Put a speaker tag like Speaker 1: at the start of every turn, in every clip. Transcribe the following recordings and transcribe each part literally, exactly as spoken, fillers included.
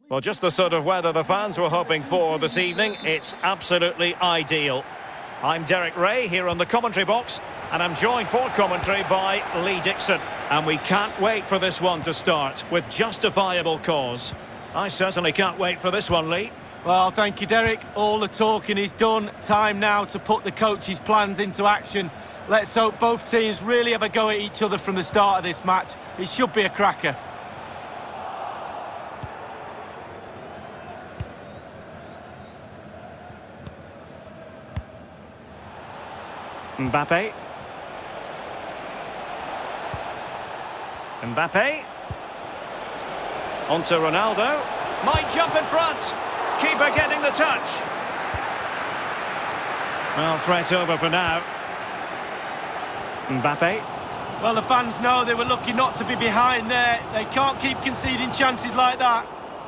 Speaker 1: Well, just the sort of weather the fans were hoping for this evening. It's absolutely ideal. I'm Derek Ray here on the commentary box, and I'm joined for commentary by Lee Dixon. And we can't wait for this one to start with justifiable cause. I certainly can't wait for this one, Lee.
Speaker 2: Well, thank you, Derek. All the talking is done. Time now to put the coach's plans into action. Let's hope both teams really have a go at each other from the start of this match. It should be a cracker.
Speaker 1: Mbappe. Mbappe. On to Ronaldo. Might jump in front. Keeper getting the touch. Well, threat over for now. Mbappe.
Speaker 2: Well, the fans know they were lucky not to be behind there. They can't keep conceding chances like that.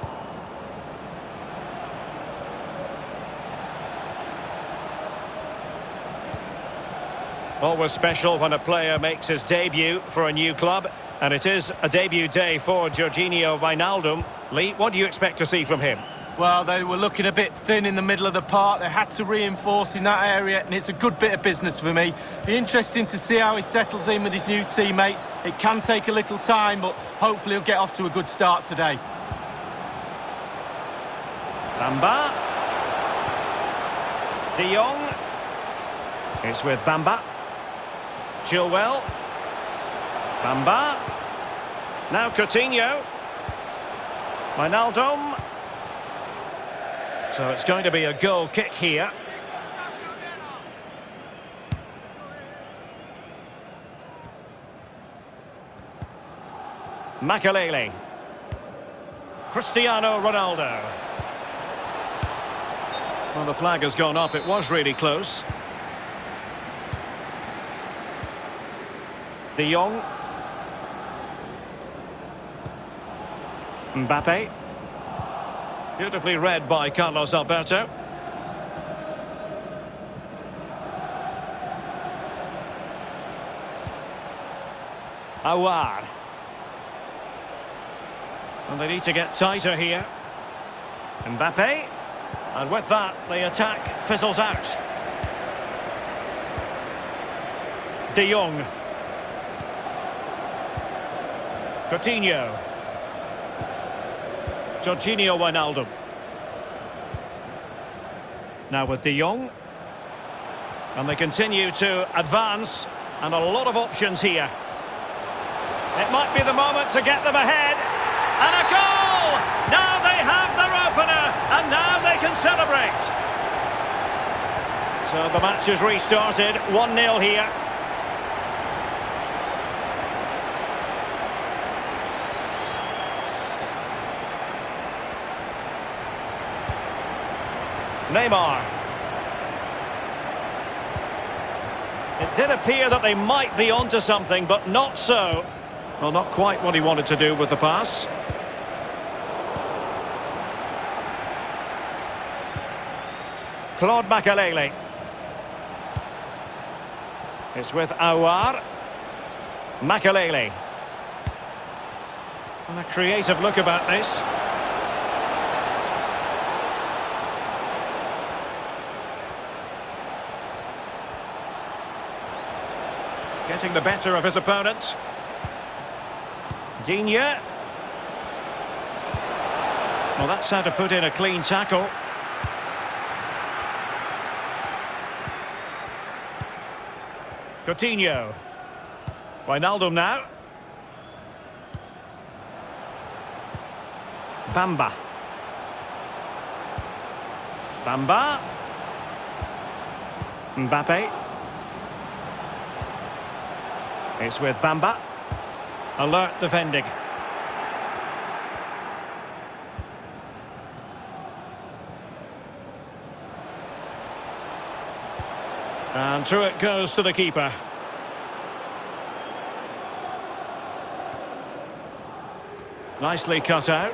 Speaker 1: Always special when a player makes his debut for a new club, and it is a debut day for Georginio Wijnaldum. Lee, what do you expect to see from him?
Speaker 2: Well, they were looking a bit thin in the middle of the park. They had to reinforce in that area, and it's a good bit of business for me. Be interesting to see how he settles in with his new teammates. It can take a little time, but hopefully he'll get off to a good start today.
Speaker 1: Bamba. De Jong. It's with Bamba. Chilwell. Bamba. Now Coutinho. Wijnaldum. So it's going to be a goal kick here. Makelele. Cristiano Ronaldo. Well, the flag has gone up. It was really close. De Jong. Mbappe. Beautifully read by Carlos Alberto. Aouar. And they need to get tighter here. Mbappe. And with that, the attack fizzles out. De Jong. Coutinho. Georginio Wijnaldum. Now with De Jong. And they continue to advance. And a lot of options here. It might be the moment to get them ahead. And a goal! Now they have their opener. And now they can celebrate. So the match has restarted. one nil here. Neymar. It did appear that they might be onto something, but not so. Well, not quite what he wanted to do with the pass. Claude Makelele. It's with Aouar. Makelele. And a creative look about this. Getting the better of his opponent. Digne. Well, that's how to put in a clean tackle. Coutinho. Wijnaldum now. Bamba. Bamba. Mbappe. It's with Bamba. Alert defending. And through it goes to the keeper. Nicely cut out.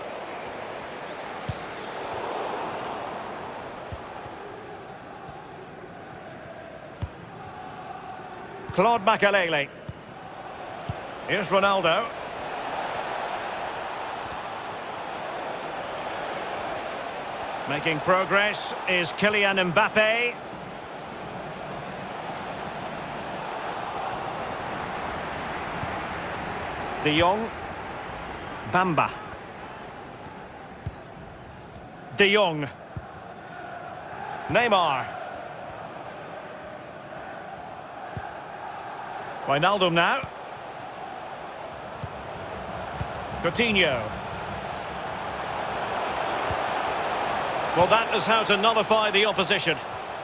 Speaker 1: Claude Makelele. Here's Ronaldo. Making progress is Kylian Mbappe. De Jong. Bamba. De Jong. Neymar. Wijnaldum now. Coutinho. Well, that is how to nullify the opposition.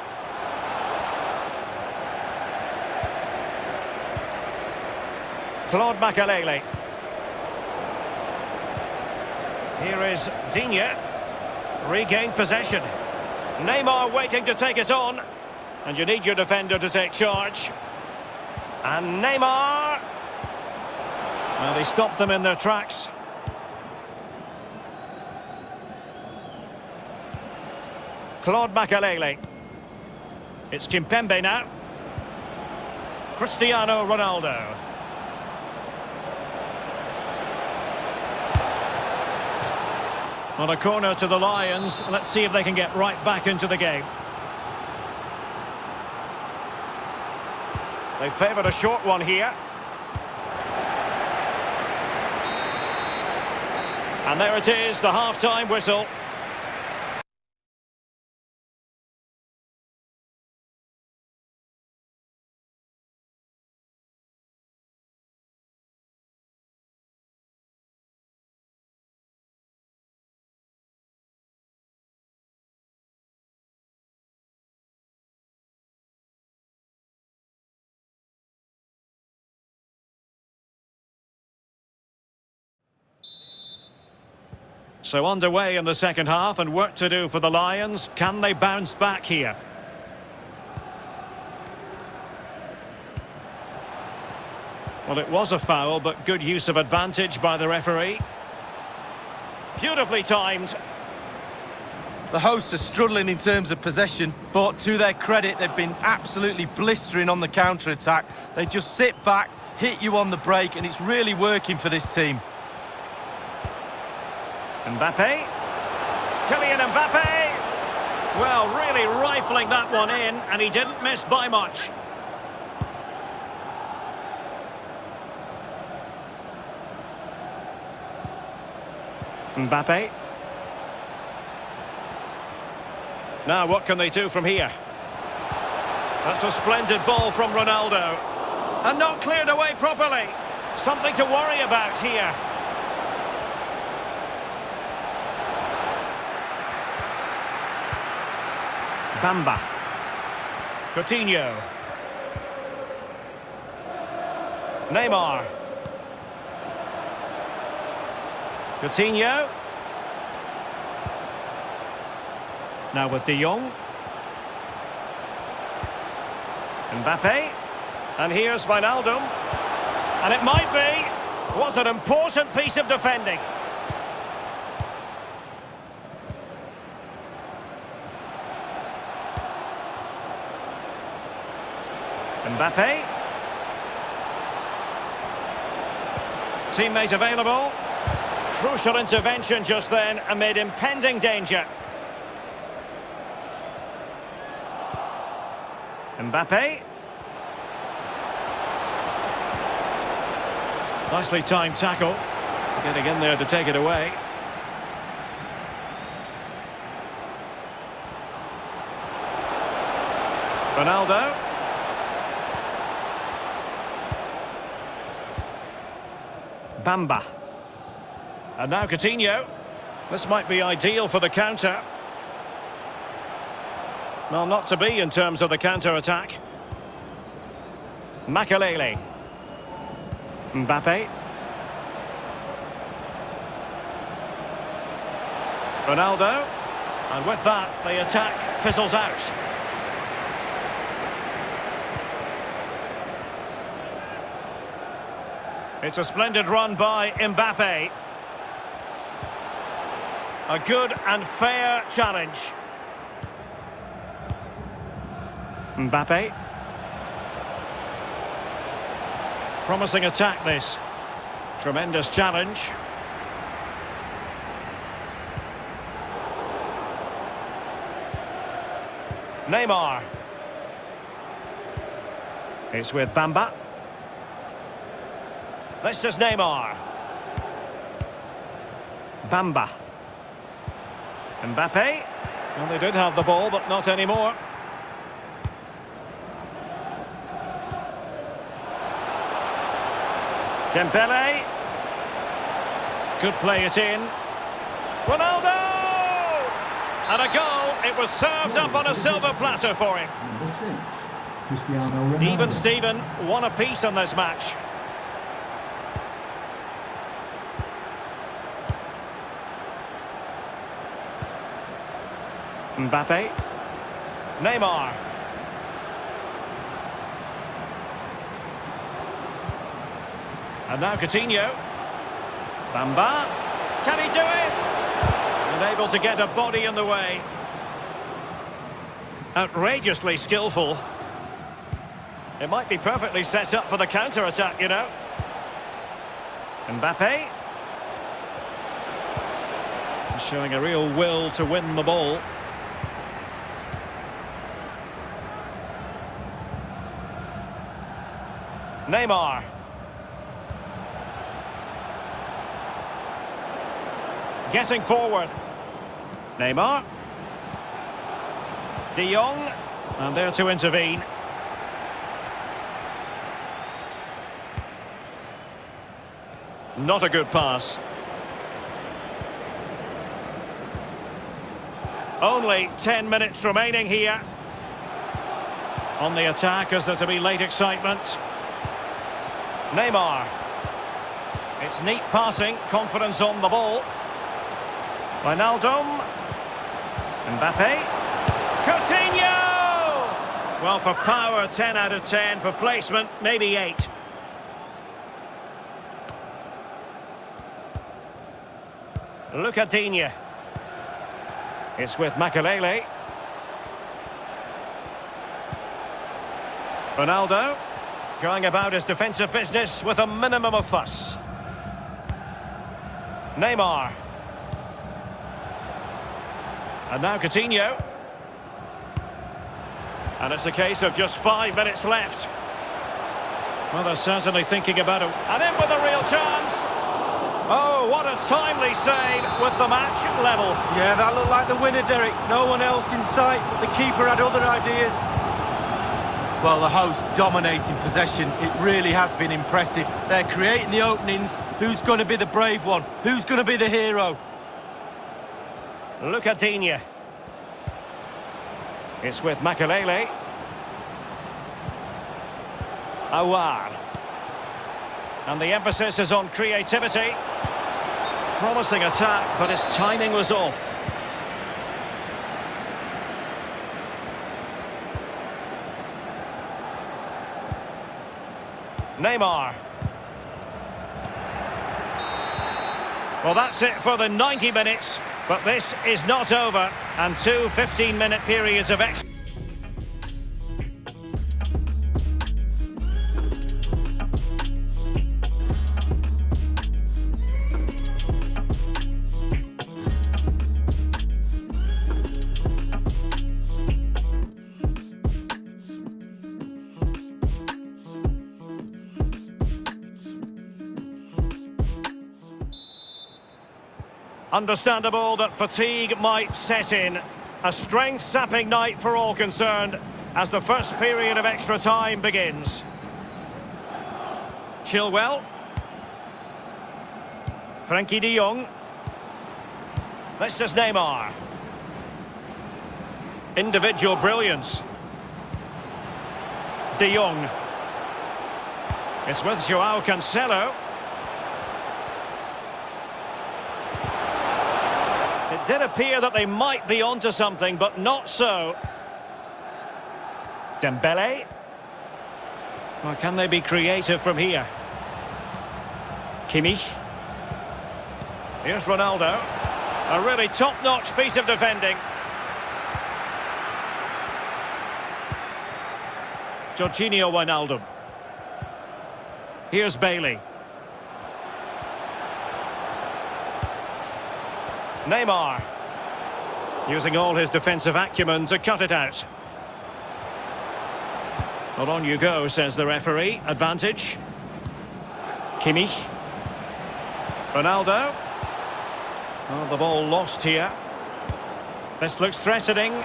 Speaker 1: Claude Makélélé. Here is Digne. Regained possession. Neymar waiting to take it on. And you need your defender to take charge. And Neymar. Well, they stopped them in their tracks. Claude Makélélé. It's Kimpembe now. Cristiano Ronaldo. On a corner to the Lions. Let's see if they can get right back into the game. They favoured a short one here. And there it is, the half-time whistle. So underway in the second half and work to do for the Lions. Can they bounce back here? Well, it was a foul, but good use of advantage by the referee. Beautifully timed.
Speaker 2: The hosts are struggling in terms of possession, but to their credit, they've been absolutely blistering on the counter-attack. They just sit back, hit you on the break, and it's really working for this team.
Speaker 1: Mbappe. Kylian Mbappe. Well, really rifling that one in, and he didn't miss by much. Mbappe. Now, what can they do from here? That's a splendid ball from Ronaldo. And not cleared away properly. Something to worry about here. Bamba. Coutinho. Neymar. Coutinho. Now with De Jong. Mbappe. And here's Wijnaldum. And it might be. Was an important piece of defending. Mbappe. Teammate available. Crucial intervention just then amid impending danger. Mbappe. Nicely timed tackle. Getting in there to take it away. Ronaldo. Bamba. And now Coutinho. This might be ideal for the counter. Well, not to be in terms of the counter-attack. Makélélé. Mbappe. Ronaldo. And with that, the attack fizzles out. It's a splendid run by Mbappe. A good and fair challenge. Mbappe. Promising attack this. Tremendous challenge. Neymar. It's with Bamba. This is Neymar. Bamba. Mbappe. Well, they did have the ball, but not anymore. Dembele. Could play it in. Ronaldo! And a goal. It was served up on a silver platter for him.
Speaker 3: Number six, Cristiano Ronaldo.
Speaker 1: Even Steven, one apiece on this match. Mbappe. Neymar. And now Coutinho. Bamba. Can he do it? Unable to get a body in the way. Outrageously skillful. It might be perfectly set up for the counter-attack, you know. Mbappe. Showing a real will to win the ball. Neymar. Getting forward. Neymar. De Jong. And there to intervene. Not a good pass. Only ten minutes remaining here. On the attack, is there to be late excitement? Neymar. It's neat passing, confidence on the ball. Wijnaldum. Mbappe. Coutinho! Well, for power, ten out of ten. For placement, maybe eight. Look at Digne. It's with Makelele. Ronaldo. Going about his defensive business with a minimum of fuss. Neymar. And now Coutinho. And it's a case of just five minutes left. Well, they're certainly thinking about it. And in with a real chance. Oh, what a timely save with the match level.
Speaker 2: Yeah, that looked like the winner, Derek. No one else in sight, but the keeper had other ideas. Well, the host dominating possession. It really has been impressive. They're creating the openings. Who's going to be the brave one? Who's going to be the hero?
Speaker 1: Look at Digne. It's with Makelele. Aouar. And the emphasis is on creativity. Promising attack, but his timing was off. Neymar. Well, that's it for the ninety minutes, but this is not over, and two fifteen-minute periods of extra. Understandable that fatigue might set in. A strength-sapping night for all concerned as the first period of extra time begins. Chilwell. Frenkie de Jong. This is Neymar. Individual brilliance. De Jong. It's with Joao Cancelo. It did appear that they might be onto something, but not so. Dembele. Well, can they be creative from here? Kimmich. Here's Ronaldo. A really top-notch piece of defending. Jorginho Wijnaldum. Here's Bailey. Neymar. Using all his defensive acumen to cut it out. Well, on you go, says the referee. Advantage. Kimmich. Ronaldo. Oh, the ball lost here. This looks threatening.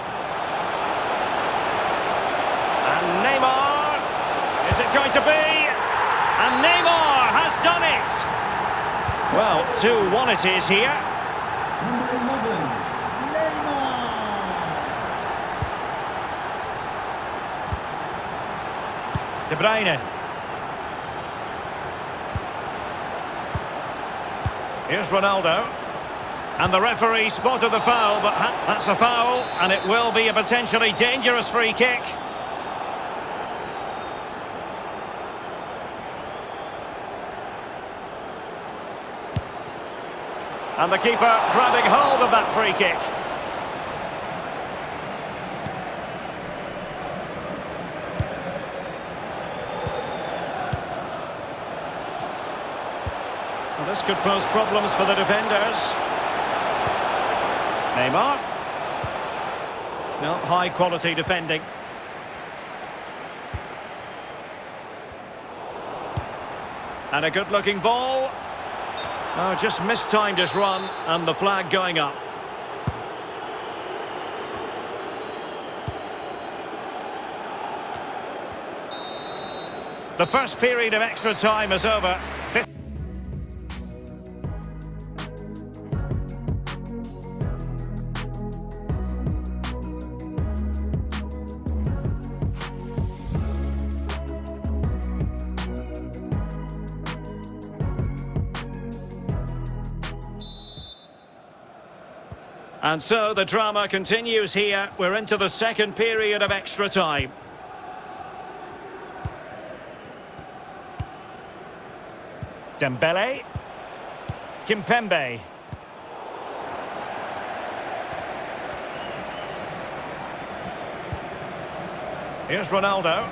Speaker 1: And Neymar. Is it going to be? And Neymar has done it. Well, two one it is here.
Speaker 3: Number eleven, Neymar.
Speaker 1: De Bruyne. Here's Ronaldo. And the referee spotted the foul, but ha that's a foul, and it will be a potentially dangerous free kick. And the keeper grabbing hold of that free kick. Well, this could pose problems for the defenders. Neymar. No, high quality defending. And a good looking ball. Oh, just mistimed his run, and the flag going up. The first period of extra time is over. Fifth And so the drama continues here. We're into the second period of extra time. Dembele. Kimpembe. Here's Ronaldo.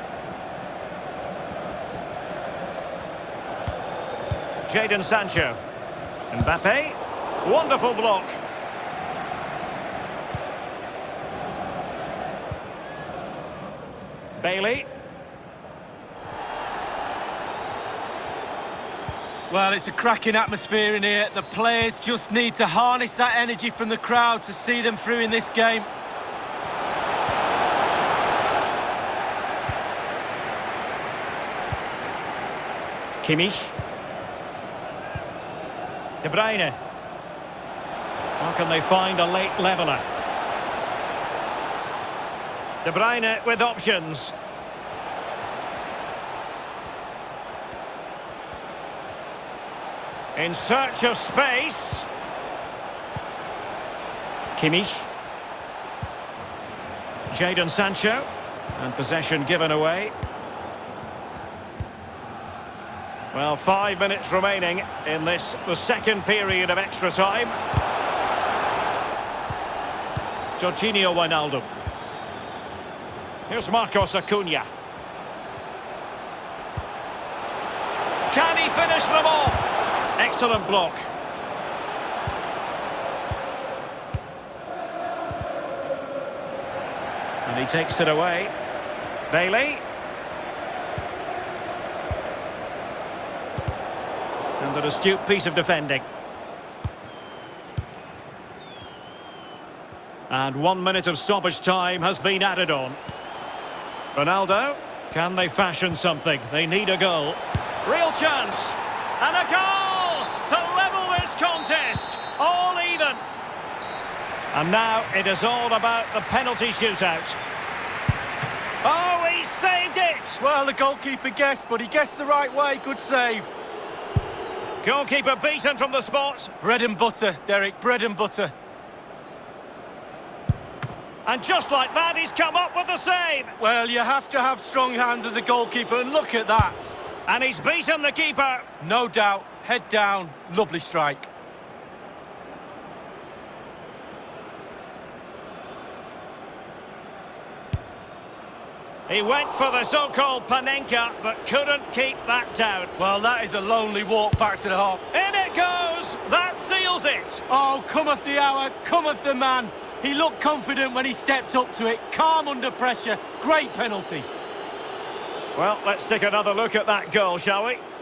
Speaker 1: Jadon Sancho. Mbappe. Wonderful block. Bailey.
Speaker 2: Well, it's a cracking atmosphere in here. The players just need to harness that energy from the crowd to see them through in this game.
Speaker 1: Kimmich. De Bruyne. How can they find a late leveller? De Bruyne with options. In search of space. Kimmich. Jadon Sancho. And possession given away. Well, five minutes remaining in this, the second period of extra time. Jorginho Wijnaldum. Here's Marcos Acuna. Can he finish them off? Excellent block. And he takes it away. Bailey. And an astute piece of defending. And one minute of stoppage time has been added on. Ronaldo, can they fashion something? They need a goal. Real chance. And a goal to level this contest. All even. And now it is all about the penalty shootout. Oh, he saved it!
Speaker 2: Well, the goalkeeper guessed, but he guessed the right way. Good save.
Speaker 1: Goalkeeper beaten from the spot.
Speaker 2: Bread and butter, Derek, bread and butter.
Speaker 1: And just like that, he's come up with the save.
Speaker 2: Well, you have to have strong hands as a goalkeeper, and look at that.
Speaker 1: And he's beaten the keeper.
Speaker 2: No doubt, head down, lovely strike.
Speaker 1: He went for the so-called Panenka, but couldn't keep that down.
Speaker 2: Well, that is a lonely walk back to the half.
Speaker 1: In it goes! That seals it!
Speaker 2: Oh, cometh the hour, cometh the man. He looked confident when he stepped up to it, calm under pressure, great penalty.
Speaker 1: Well, let's take another look at that goal, shall we?